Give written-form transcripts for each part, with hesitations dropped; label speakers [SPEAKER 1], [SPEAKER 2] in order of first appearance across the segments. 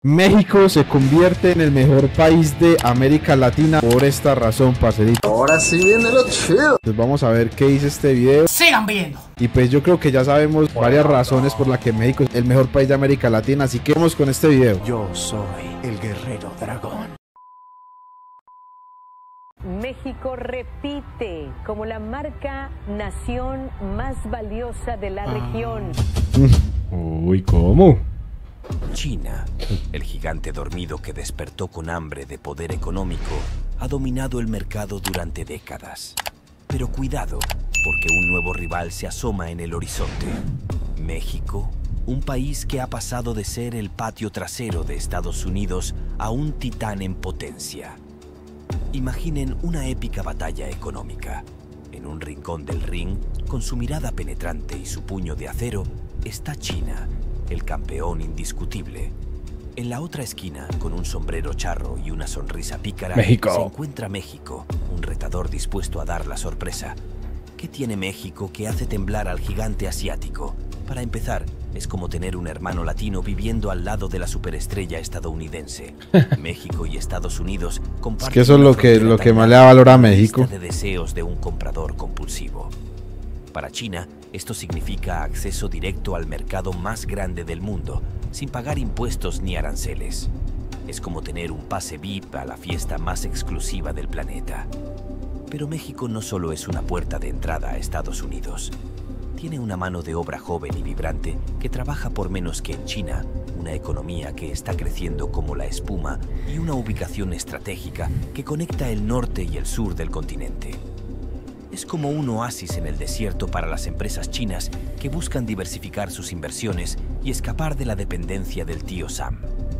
[SPEAKER 1] México se convierte en el mejor país de América Latina por esta razón, parcerito.
[SPEAKER 2] Ahora sí viene lo chido.
[SPEAKER 1] Pues vamos a ver qué dice este video.
[SPEAKER 3] Sigan viendo.
[SPEAKER 1] Y pues yo creo que ya sabemos varias razones por las que México es el mejor país de América Latina, así que vamos con este video.
[SPEAKER 4] Yo soy el guerrero dragón.
[SPEAKER 5] México repite como la marca nación más valiosa de la región.
[SPEAKER 6] Uy, ¿cómo?
[SPEAKER 7] China, el gigante dormido que despertó con hambre de poder económico, ha dominado el mercado durante décadas. Pero cuidado, porque un nuevo rival se asoma en el horizonte. México, un país que ha pasado de ser el patio trasero de Estados Unidos a un titán en potencia. Imaginen una épica batalla económica. En un rincón del ring, con su mirada penetrante y su puño de acero, está China, el campeón indiscutible. En la otra esquina, con un sombrero charro y una sonrisa pícara,
[SPEAKER 6] México.
[SPEAKER 7] se encuentra México, un retador dispuesto a dar la sorpresa. ¿Qué tiene México que hace temblar al gigante asiático? Para empezar, es como tener un hermano latino viviendo al lado de la superestrella estadounidense. México y Estados Unidos comparten.
[SPEAKER 1] Es que eso es lo que más le da valor a México.
[SPEAKER 7] De deseos de un comprador compulsivo. Para China, esto significa acceso directo al mercado más grande del mundo, sin pagar impuestos ni aranceles. Es como tener un pase VIP a la fiesta más exclusiva del planeta. Pero México no solo es una puerta de entrada a Estados Unidos. Tiene una mano de obra joven y vibrante que trabaja por menos que en China, una economía que está creciendo como la espuma y una ubicación estratégica que conecta el norte y el sur del continente. Es como un oasis en el desierto para las empresas chinas que buscan diversificar sus inversiones y escapar de la dependencia del tío Sam.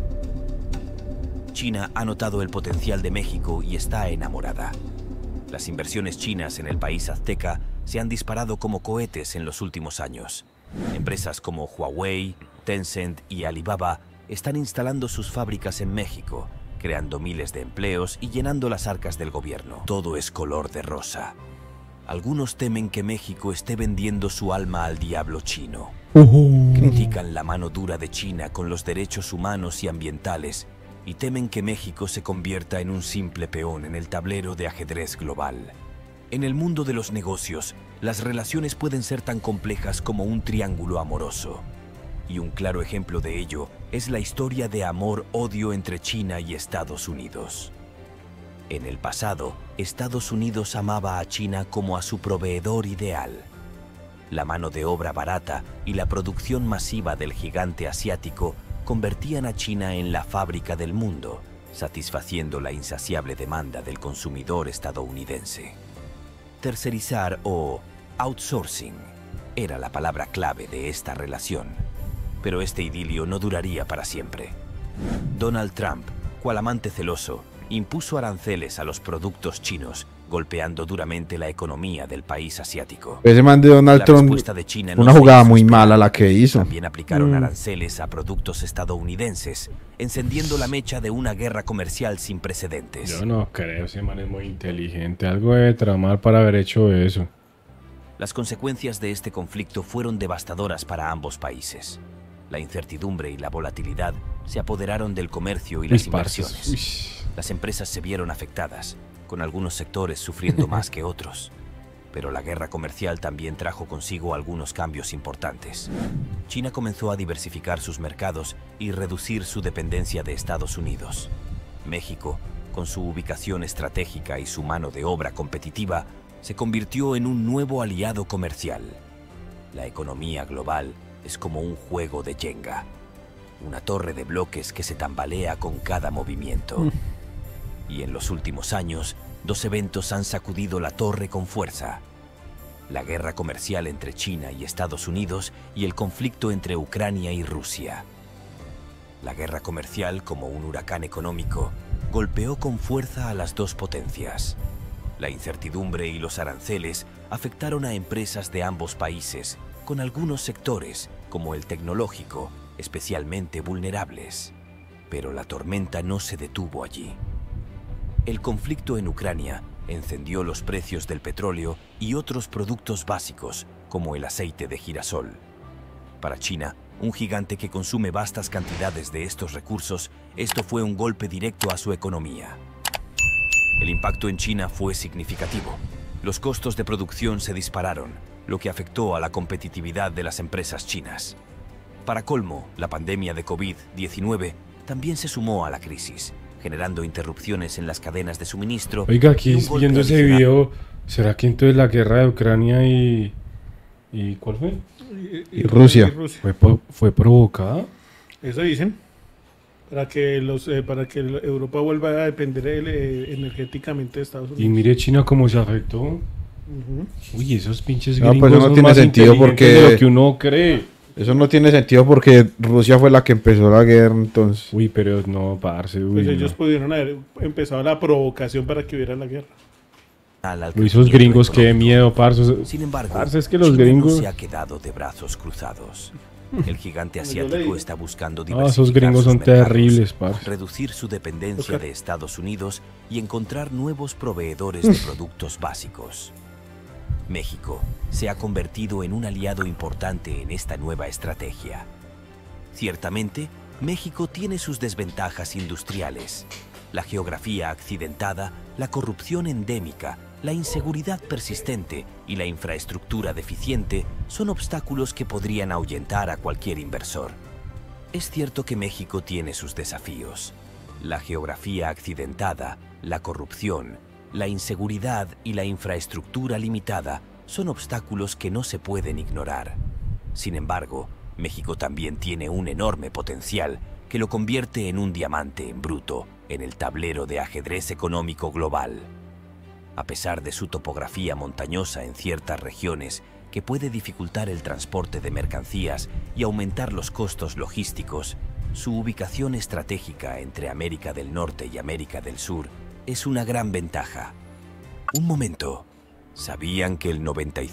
[SPEAKER 7] China ha notado el potencial de México y está enamorada. Las inversiones chinas en el país azteca se han disparado como cohetes en los últimos años. Empresas como Huawei, Tencent y Alibaba están instalando sus fábricas en México, creando miles de empleos y llenando las arcas del gobierno. Todo es color de rosa. Algunos temen que México esté vendiendo su alma al diablo chino. Critican la mano dura de China con los derechos humanos y ambientales y temen que México se convierta en un simple peón en el tablero de ajedrez global. En el mundo de los negocios, las relaciones pueden ser tan complejas como un triángulo amoroso. Y un claro ejemplo de ello es la historia de amor-odio entre China y Estados Unidos. En el pasado, Estados Unidos amaba a China como a su proveedor ideal. La mano de obra barata y la producción masiva del gigante asiático convertían a China en la fábrica del mundo, satisfaciendo la insaciable demanda del consumidor estadounidense. Tercerizar o outsourcing era la palabra clave de esta relación. Pero este idilio no duraría para siempre. Donald Trump, cual amante celoso, impuso aranceles a los productos chinos, golpeando duramente la economía del país asiático.
[SPEAKER 1] Ese man de Donald Trump, una jugada muy mala la que hizo.
[SPEAKER 7] También aplicaron aranceles a productos estadounidenses, encendiendo la mecha de una guerra comercial sin precedentes.
[SPEAKER 6] Yo no creo, ese man es muy inteligente. Algo de tramar para haber hecho eso.
[SPEAKER 7] Las consecuencias de este conflicto fueron devastadoras para ambos países. La incertidumbre y la volatilidad se apoderaron del comercio y las inversiones. Las empresas se vieron afectadas, con algunos sectores sufriendo más que otros. Pero la guerra comercial también trajo consigo algunos cambios importantes. China comenzó a diversificar sus mercados y reducir su dependencia de Estados Unidos. México, con su ubicación estratégica y su mano de obra competitiva, se convirtió en un nuevo aliado comercial. La economía global es como un juego de Jenga, una torre de bloques que se tambalea con cada movimiento. Y en los últimos años, dos eventos han sacudido la torre con fuerza: la guerra comercial entre China y Estados Unidos y el conflicto entre Ucrania y Rusia. La guerra comercial, como un huracán económico, golpeó con fuerza a las dos potencias. La incertidumbre y los aranceles afectaron a empresas de ambos países, con algunos sectores, como el tecnológico, especialmente vulnerables. Pero la tormenta no se detuvo allí. El conflicto en Ucrania encendió los precios del petróleo y otros productos básicos, como el aceite de girasol. Para China, un gigante que consume vastas cantidades de estos recursos, esto fue un golpe directo a su economía. El impacto en China fue significativo. Los costos de producción se dispararon, lo que afectó a la competitividad de las empresas chinas. Para colmo, la pandemia de COVID-19 también se sumó a la crisis, generando interrupciones en las cadenas de suministro.
[SPEAKER 6] Oiga, aquí viendo ese video, ¿será que entonces la guerra de Ucrania y cuál fue?
[SPEAKER 1] Y Rusia.
[SPEAKER 6] ¿Fue provocada?
[SPEAKER 3] Eso dicen. Para que Europa vuelva a depender energéticamente de Estados Unidos.
[SPEAKER 6] Y mire China cómo se afectó. Uy, esos pinches
[SPEAKER 1] No,
[SPEAKER 6] gringos
[SPEAKER 1] pues no
[SPEAKER 6] son
[SPEAKER 1] tiene
[SPEAKER 6] más
[SPEAKER 1] sentido
[SPEAKER 6] inteligentes
[SPEAKER 1] porque-
[SPEAKER 6] de lo que uno cree.
[SPEAKER 1] Eso no tiene sentido porque Rusia fue la que empezó la guerra, entonces.
[SPEAKER 6] Uy, pero no, parce, uy,
[SPEAKER 3] Pues
[SPEAKER 6] no.
[SPEAKER 3] ellos pudieron haber empezado la provocación para que hubiera la guerra.
[SPEAKER 6] Uy, esos gringos, qué
[SPEAKER 7] económico.
[SPEAKER 6] miedo, parce.
[SPEAKER 7] Sin embargo,
[SPEAKER 6] Parce, es que los
[SPEAKER 7] China
[SPEAKER 6] gringos...
[SPEAKER 7] no se ha quedado de brazos cruzados. El gigante
[SPEAKER 3] Yo
[SPEAKER 7] asiático
[SPEAKER 3] leí.
[SPEAKER 7] está buscando
[SPEAKER 6] Ah,
[SPEAKER 7] diversificar
[SPEAKER 6] esos gringos
[SPEAKER 7] sus
[SPEAKER 6] son
[SPEAKER 7] mercados,
[SPEAKER 6] terribles, parce.
[SPEAKER 7] reducir su dependencia
[SPEAKER 3] Ok.
[SPEAKER 7] de Estados Unidos y encontrar nuevos proveedores de productos básicos. México se ha convertido en un aliado importante en esta nueva estrategia. Ciertamente, México tiene sus desventajas industriales. La geografía accidentada, la corrupción endémica, la inseguridad persistente y la infraestructura deficiente son obstáculos que podrían ahuyentar a cualquier inversor. Es cierto que México tiene sus desafíos. La geografía accidentada, la corrupción, la inseguridad y la infraestructura limitada son obstáculos que no se pueden ignorar. Sin embargo, México también tiene un enorme potencial que lo convierte en un diamante en bruto en el tablero de ajedrez económico global. A pesar de su topografía montañosa en ciertas regiones, que puede dificultar el transporte de mercancías y aumentar los costos logísticos, su ubicación estratégica entre América del Norte y América del Sur es una gran ventaja. Un momento. ¿Sabían que el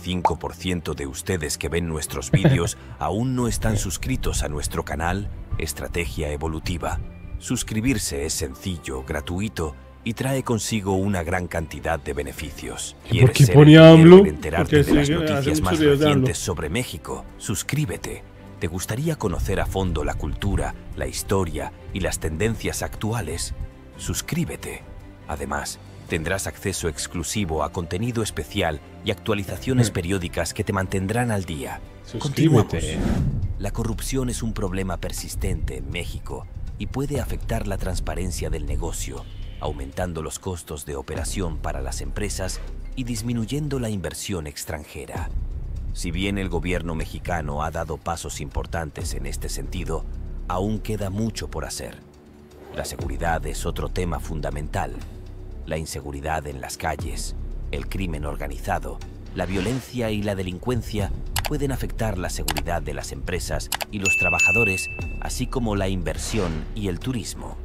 [SPEAKER 7] 95% de ustedes que ven nuestros vídeos aún no están suscritos a nuestro canal Estrategia Evolutiva? Suscribirse es sencillo, gratuito y trae consigo una gran cantidad de beneficios.
[SPEAKER 6] ¿Y por
[SPEAKER 7] ¿Quieres
[SPEAKER 6] qué
[SPEAKER 7] ser
[SPEAKER 6] pone
[SPEAKER 7] el primero
[SPEAKER 6] AMLO?
[SPEAKER 7] en enterarte
[SPEAKER 3] Porque
[SPEAKER 7] de las
[SPEAKER 3] sí, hace
[SPEAKER 7] noticias
[SPEAKER 3] muchos
[SPEAKER 7] más
[SPEAKER 3] videos de AMLO.
[SPEAKER 7] recientes sobre México? Suscríbete. ¿Te gustaría conocer a fondo la cultura, la historia y las tendencias actuales? Suscríbete. Además, tendrás acceso exclusivo a contenido especial y actualizaciones periódicas que te mantendrán al día.
[SPEAKER 6] Suscríbete.
[SPEAKER 7] La corrupción es un problema persistente en México y puede afectar la transparencia del negocio, aumentando los costos de operación para las empresas y disminuyendo la inversión extranjera. Si bien el gobierno mexicano ha dado pasos importantes en este sentido, aún queda mucho por hacer. La seguridad es otro tema fundamental. La inseguridad en las calles, el crimen organizado, la violencia y la delincuencia pueden afectar la seguridad de las empresas y los trabajadores, así como la inversión y el turismo.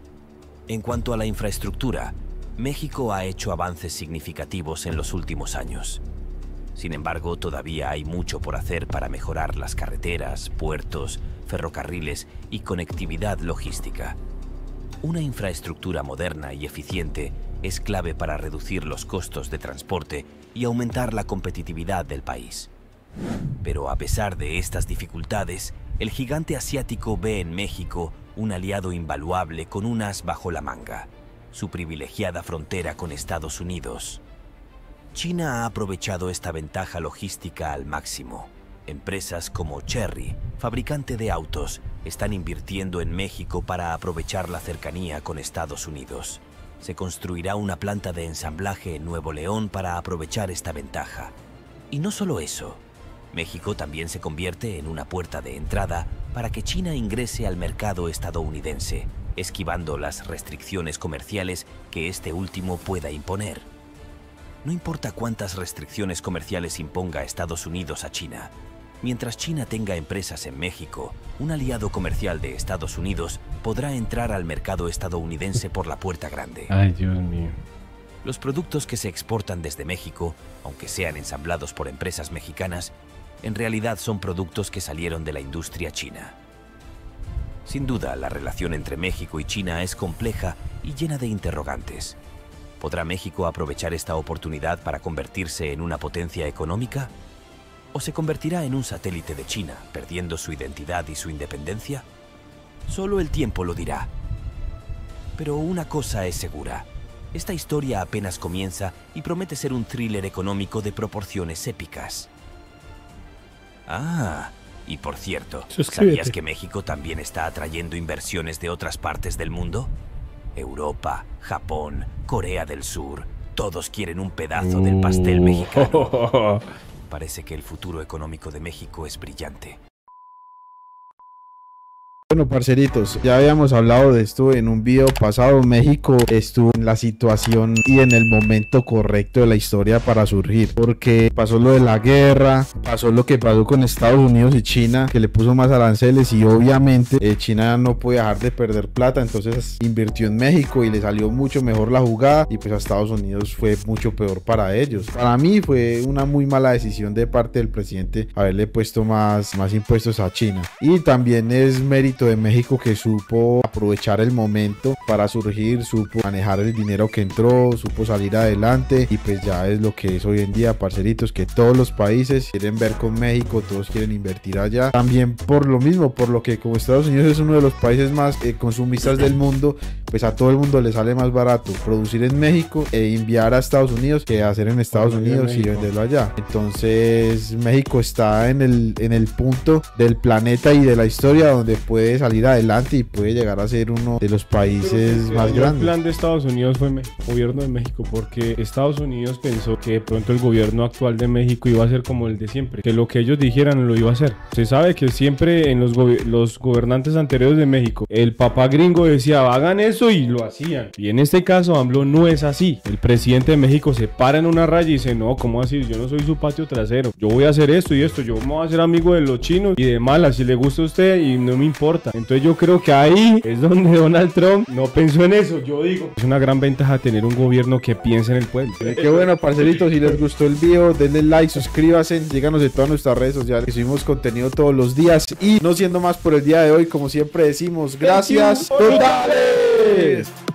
[SPEAKER 7] En cuanto a la infraestructura, México ha hecho avances significativos en los últimos años. Sin embargo, todavía hay mucho por hacer para mejorar las carreteras, puertos, ferrocarriles y conectividad logística. Una infraestructura moderna y eficiente es clave para reducir los costos de transporte y aumentar la competitividad del país. Pero a pesar de estas dificultades, el gigante asiático ve en México un aliado invaluable con un as bajo la manga, su privilegiada frontera con Estados Unidos. China ha aprovechado esta ventaja logística al máximo. Empresas como Chery, fabricante de autos, están invirtiendo en México para aprovechar la cercanía con Estados Unidos. Se construirá una planta de ensamblaje en Nuevo León para aprovechar esta ventaja. Y no solo eso, México también se convierte en una puerta de entrada para que China ingrese al mercado estadounidense, esquivando las restricciones comerciales que este último pueda imponer. No importa cuántas restricciones comerciales imponga Estados Unidos a China, mientras China tenga empresas en México, un aliado comercial de Estados Unidos podrá entrar al mercado estadounidense por la puerta grande.
[SPEAKER 6] Ay, Dios mío.
[SPEAKER 7] Los productos que se exportan desde México, aunque sean ensamblados por empresas mexicanas, en realidad son productos que salieron de la industria china. Sin duda, la relación entre México y China es compleja y llena de interrogantes. ¿Podrá México aprovechar esta oportunidad para convertirse en una potencia económica? ¿O se convertirá en un satélite de China, perdiendo su identidad y su independencia? Solo el tiempo lo dirá. Pero una cosa es segura. Esta historia apenas comienza y promete ser un thriller económico de proporciones épicas. Ah, y por cierto, ¿sabías que México también está atrayendo inversiones de otras partes del mundo? Europa, Japón, Corea del Sur, todos quieren un pedazo del pastel mexicano. Parece que el futuro económico de México es brillante.
[SPEAKER 1] Bueno, parceritos, ya habíamos hablado de esto en un video pasado. México estuvo en la situación y en el momento correcto de la historia para surgir, porque pasó lo de la guerra, pasó lo que pasó con Estados Unidos y China, que le puso más aranceles, y obviamente China no puede dejar de perder plata, entonces invirtió en México y le salió mucho mejor la jugada, y pues a Estados Unidos fue mucho peor para ellos. Para mí fue una muy mala decisión de parte del presidente haberle puesto más impuestos a China, y también es mérito de México, que supo aprovechar el momento para surgir, supo manejar el dinero que entró, supo salir adelante, y pues ya es lo que es hoy en día, parceritos, que todos los países quieren ver con México, todos quieren invertir allá, también por lo mismo, por lo que como Estados Unidos es uno de los países más consumistas del mundo, pues a todo el mundo le sale más barato producir en México e enviar a Estados Unidos que hacer en Estados Unidos y venderlo allá. Entonces México está en el punto del planeta y de la historia donde puede salir adelante y puede llegar a ser uno de los países más grandes.
[SPEAKER 6] El plan de Estados Unidos fue gobierno de México, porque Estados Unidos pensó que de pronto el gobierno actual de México iba a ser como el de siempre, que lo que ellos dijeran lo iba a hacer. Se sabe que siempre en los gobernantes anteriores de México, el papá gringo decía hagan eso y lo hacían, y en este caso AMLO no es así. El presidente de México se para en una raya y dice no, ¿cómo así? Yo no soy su patio trasero, yo voy a hacer esto y esto, yo me voy a hacer amigo de los chinos y de malas, si le gusta a usted y no me importa. Entonces yo creo que ahí es donde Donald Trump no pensó en eso. Yo digo, es una gran ventaja tener un gobierno que piense en el pueblo.
[SPEAKER 1] Qué bueno, parceritos, si les gustó el video, denle like, suscríbanse, síganos en todas nuestras redes sociales, que subimos contenido todos los días. Y no siendo más por el día de hoy, como siempre decimos, gracias totales.